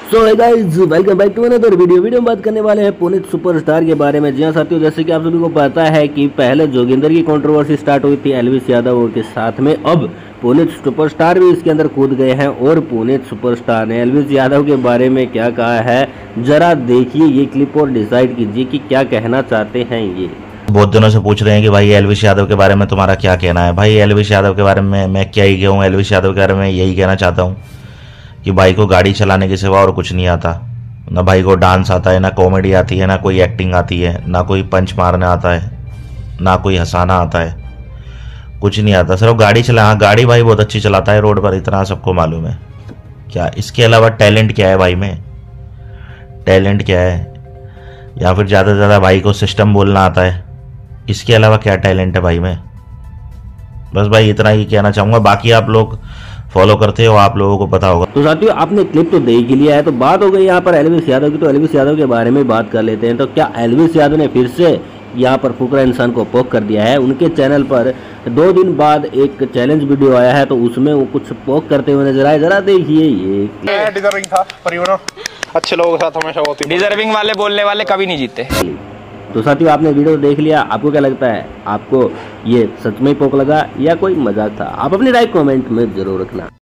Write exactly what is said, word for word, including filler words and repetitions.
So hey guys, welcome back to another video video में बात करने वाले हैं पुनीत सुपरस्टार के बारे में। जी हाँ साथियों, जैसे कि आप सभी को पता है कि पहले जोगिंदर की कंट्रोवर्सी स्टार्ट हुई थी एल्विस यादव के साथ में, अब पुनीत सुपरस्टार भी इसके अंदर कूद गए हैं और पुनीत सुपरस्टार ने एल्विस यादव के बारे में क्या कहा है, जरा देखिए ये क्लिप और डिसाइड कीजिए कि क्या कहना चाहते हैं। ये बहुत दिनों से पूछ रहे हैं कि भाई एल्विस यादव के बारे में तुम्हारा क्या कहना है। भाई एल्विस यादव के बारे में मैं क्या ही कहूँ, एल्विस यादव के बारे में यही कहना चाहता हूँ कि भाई को गाड़ी चलाने के सिवा और कुछ नहीं आता। ना भाई को डांस आता है, ना कॉमेडी आती है, ना कोई एक्टिंग आती है, ना कोई पंच मारना आता है, ना कोई हंसाना आता है, कुछ नहीं आता, सिर्फ गाड़ी चला। हाँ गाड़ी भाई बहुत अच्छी चलाता है रोड पर, इतना सबको मालूम है। क्या इसके अलावा टैलेंट क्या है भाई में, टैलेंट क्या है? या फिर ज़्यादा से ज़्यादा भाई को सिस्टम बोलना आता है, इसके अलावा क्या टैलेंट है भाई में? बस भाई इतना ही कहना चाहूँगा, बाकी आप लोग फॉलो करते हो, आप लोगों को पता होगा। तो साथियों आपने क्लिप तो देख ही लिया है, तो बात हो गई यहाँ पर एल्विस यादव की, तो एल्विस यादव के बारे में बात कर लेते हैं। तो क्या एल्विस यादव ने फिर से यहाँ पर फुकरा इंसान को पोक कर दिया है? उनके चैनल पर दो दिन बाद एक चैलेंज वीडियो आया है, तो उसमें वो कुछ पोक करते हुए नजर आए, जरा देखिए। ये डिजर्विंग था पर यू नो अच्छे लोगों के साथ हमेशा होती है। डिजर्विंग वाले बोलने वाले कभी नहीं जीते। तो साथियों आपने वीडियो देख लिया, आपको क्या लगता है? आपको ये सच में पोक लगा या कोई मजाक था? आप अपनी राय कमेंट में जरूर रखना।